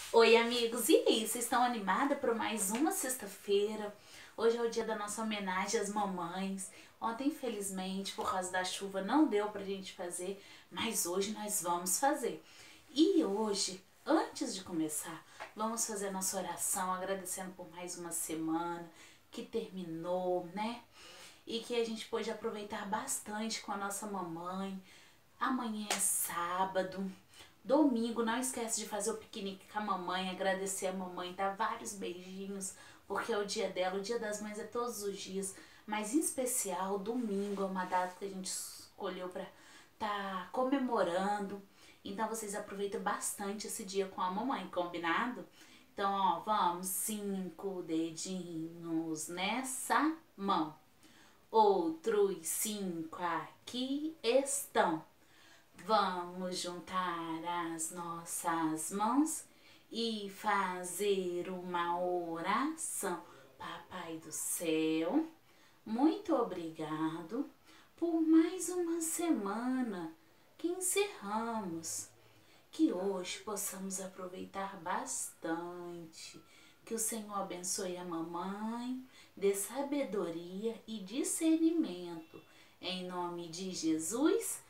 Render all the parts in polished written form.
Oi, amigos, e aí? Vocês estão animados para mais uma sexta-feira? Hoje é o dia da nossa homenagem às mamães. Ontem, infelizmente, por causa da chuva, não deu pra gente fazer, mas hoje nós vamos fazer. E hoje, antes de começar, vamos fazer a nossa oração agradecendo por mais uma semana que terminou, né? E que a gente pôde aproveitar bastante com a nossa mamãe. Amanhã é sábado. Domingo, não esquece de fazer o piquenique com a mamãe, agradecer a mamãe, dar vários beijinhos, porque é o dia dela, o dia das mães é todos os dias, mas em especial, domingo é uma data que a gente escolheu para tá comemorando. Então vocês aproveitam bastante esse dia com a mamãe, combinado? Então, ó, vamos, 5 dedinhos nessa mão, outros 5 aqui estão. Vamos juntar as nossas mãos e fazer uma oração. Papai do céu, muito obrigado por mais uma semana que encerramos. Que hoje possamos aproveitar bastante. Que o Senhor abençoe a mamãe, dê sabedoria e discernimento. Em nome de Jesus,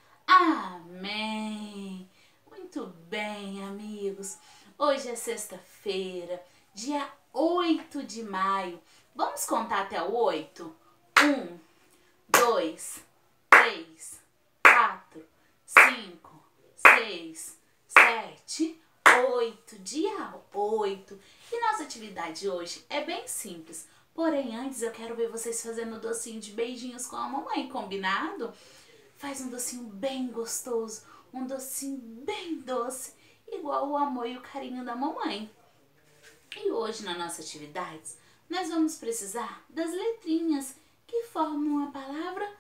amém. Muito bem, amigos. Hoje é sexta-feira, dia 8 de maio. Vamos contar até o 8? 1, 2, 3, 4, 5, 6, 7, 8. Dia 8. E nossa atividade hoje é bem simples. Porém, antes eu quero ver vocês fazendo o docinho de beijinhos com a mamãe, combinado? Faz um docinho bem gostoso, um docinho bem doce, igual o amor e o carinho da mamãe. E hoje, na nossa atividade, nós vamos precisar das letrinhas que formam a palavra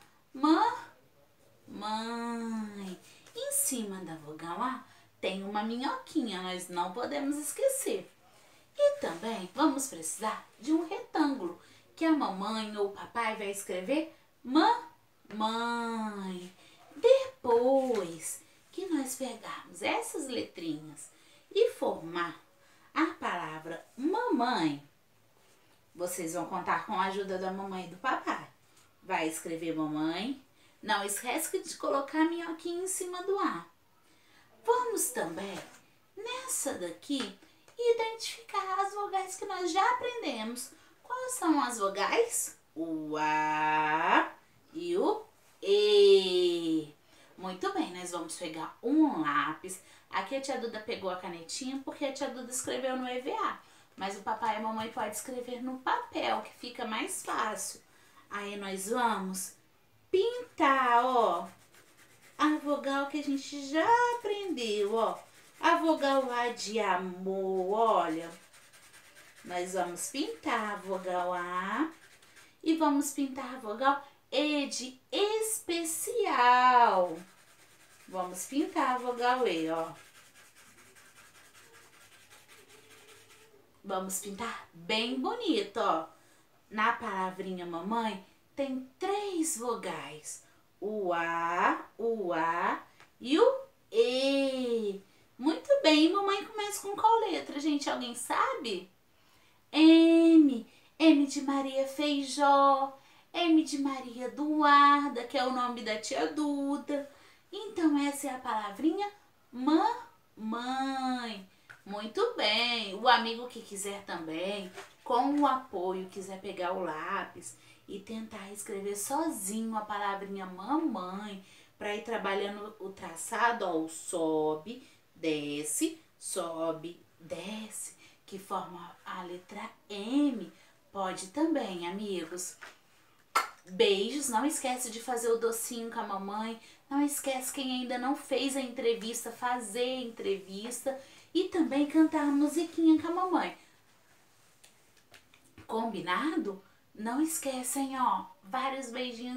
mãe. Em cima da vogal A tem uma minhoquinha, nós não podemos esquecer. E também vamos precisar de um retângulo, que a mamãe ou o papai vai escrever mãe. Depois que nós pegarmos essas letrinhas e formar a palavra mamãe, vocês vão contar com a ajuda da mamãe e do papai. Vai escrever mamãe. Não esquece de colocar a minhoquinha em cima do A. Vamos também, nessa daqui, identificar as vogais que nós já aprendemos. Quais são as vogais? O A e o E. Muito bem, nós vamos pegar um lápis. Aqui a tia Duda pegou a canetinha porque a tia Duda escreveu no EVA. Mas o papai e a mamãe podem escrever no papel, que fica mais fácil. Aí nós vamos pintar, ó, a vogal que a gente já aprendeu, ó. A vogal A de amor, olha. Nós vamos pintar a vogal A e vamos pintar a vogal E de especial. Vamos pintar a vogal E, ó. Vamos pintar bem bonito, ó. Na palavrinha mamãe tem 3 vogais. O A e o E. Muito bem, mamãe começa com qual letra, gente? Alguém sabe? M. M de Maria Feijó. M de Maria Eduarda, que é o nome da tia Duda. Então essa é a palavrinha mãe. Muito bem. O amigo que quiser também, com o apoio, quiser pegar o lápis e tentar escrever sozinho a palavrinha mamãe, para ir trabalhando o traçado, ó, o sobe, desce, que forma a letra M. Pode também, amigos. Beijos, não esquece de fazer o docinho com a mamãe, não esquece quem ainda não fez a entrevista, fazer a entrevista e também cantar a musiquinha com a mamãe. Combinado? Não esquecem, ó, vários beijinhos.